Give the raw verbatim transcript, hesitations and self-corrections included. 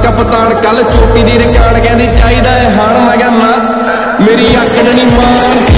कप्तान कल चोटी दी रिकार्ड कहती चाहिदा है हाण मैं कहना मेरी अकड़ नी मार